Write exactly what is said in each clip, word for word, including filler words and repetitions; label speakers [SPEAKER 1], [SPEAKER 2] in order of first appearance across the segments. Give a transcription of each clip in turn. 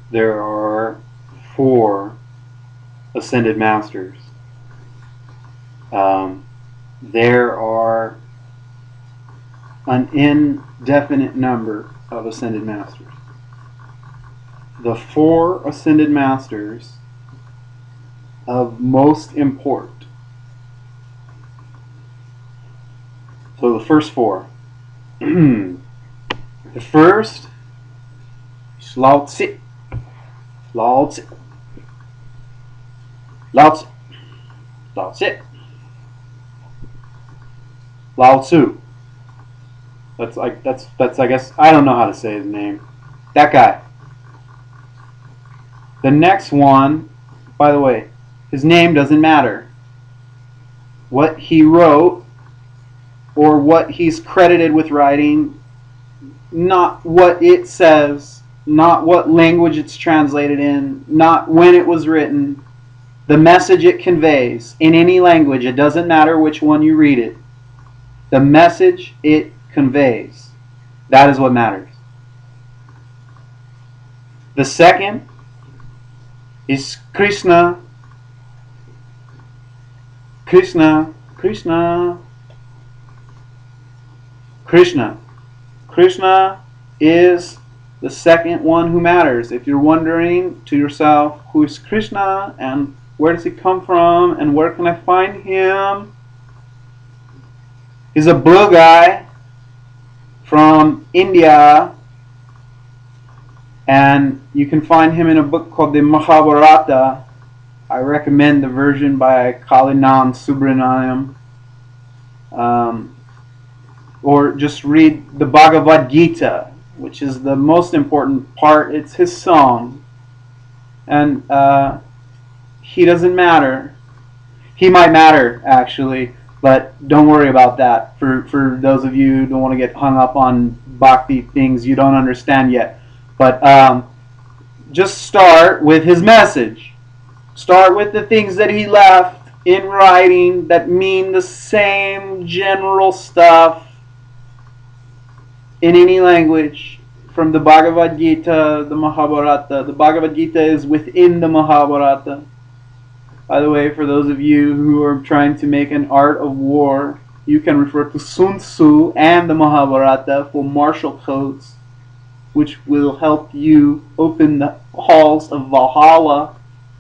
[SPEAKER 1] there are four ascended masters. Um, there are an indefinite number of ascended masters. The four ascended masters of most import. So the first four. The first is Lao Tzu. Lao Tzu. Lao Tzu. Lao Tzu. Lao Tzu. That's like that's that's I guess I don't know how to say his name. That guy. The next one, by the way, his name doesn't matter. What he wrote or what he's credited with writing, not what it says, not what language it's translated in, not when it was written, the message it conveys in any language. It doesn't matter which one you read it. The message it conveys. That is what matters. The second is Krishna. Krishna. Krishna. Krishna. Krishna is the second one who matters. If you're wondering to yourself, who is Krishna and where does he come from and where can I find him? He's a blue guy from India, and you can find him in a book called the Mahabharata. I recommend the version by Kalinand Subramaniam. Um, or just read the Bhagavad Gita, which is the most important part. It's his song. And uh, he doesn't matter. He might matter, actually, but don't worry about that. For, for those of you who don't want to get hung up on bhakti things you don't understand yet. But um, just start with his message. Start with the things that he left in writing that mean the same general stuff in any language, from the Bhagavad Gita, the Mahabharata. The Bhagavad Gita is within the Mahabharata. By the way, for those of you who are trying to make an art of war, you can refer to Sun Tzu and the Mahabharata for martial codes, which will help you open the halls of Valhalla.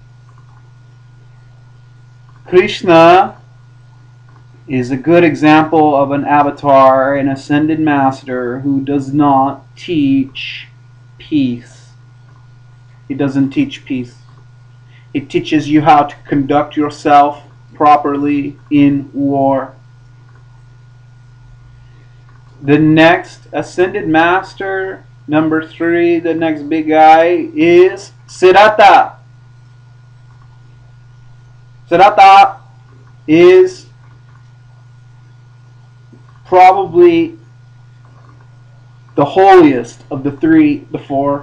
[SPEAKER 1] Krishna is a good example of an avatar, an ascended master who does not teach peace. He doesn't teach peace. He teaches you how to conduct yourself properly in war. The next ascended master, number three, the next big guy, is Siddhartha. Siddhartha is probably the holiest of the three, the four.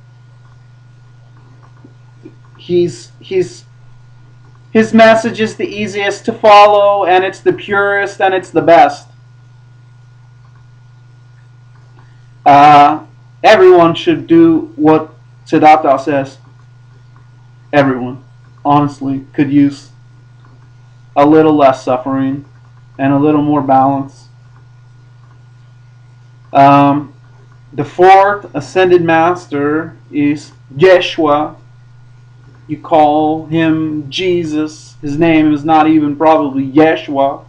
[SPEAKER 1] He's he's his message is the easiest to follow, and it's the purest, and it's the best. Uh, everyone should do what Siddhartha says. Everyone, honestly, could use a little less suffering and a little more balance. Um, the fourth ascended master is Yeshua. You call him Jesus. His name is not even probably Yeshua.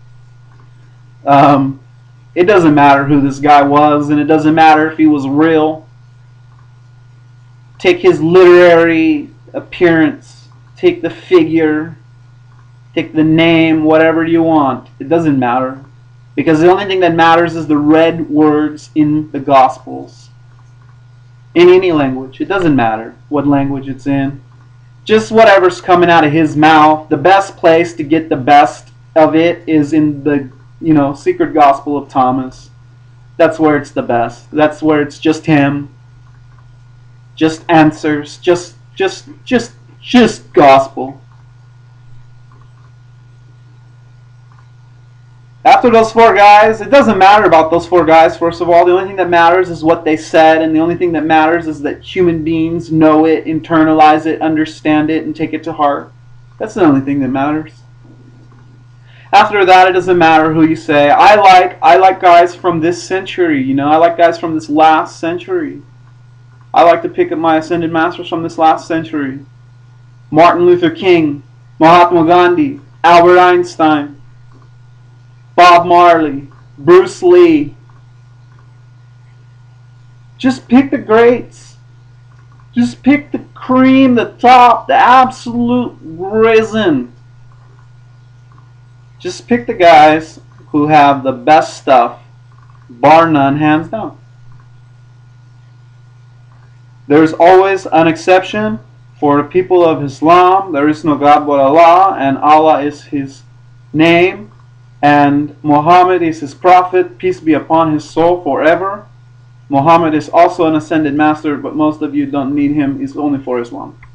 [SPEAKER 1] um, it doesn't matter who this guy was, and it doesn't matter if he was real. Take his literary appearance, take the figure, take the name, whatever you want. It doesn't matter. Because the only thing that matters is the red words in the Gospels. In any language. It doesn't matter what language it's in. Just whatever's coming out of his mouth. The best place to get the best of it is in the, you know, secret Gospel of Thomas. That's where it's the best. That's where it's just him. Just answers. Just, just, just, just gospel. After those four guys, it doesn't matter about those four guys, first of all. The only thing that matters is what they said, and the only thing that matters is that human beings know it, internalize it, understand it, and take it to heart. That's the only thing that matters. After that, it doesn't matter who you say. I like I like guys from this century, you know. I like guys from this last century. I like to pick up my ascended masters from this last century. Martin Luther King, Mahatma Gandhi, Albert Einstein, Bob Marley, Bruce Lee. Just pick the greats. Just pick the cream, the top, the absolute risen. Just pick the guys who have the best stuff, bar none, hands down. There's always an exception. For the people of Islam, there is no God but Allah, and Allah is His name, and Muhammad is His prophet, peace be upon his soul forever. Muhammad is also an ascended master, but most of you don't need him. He's only for Islam.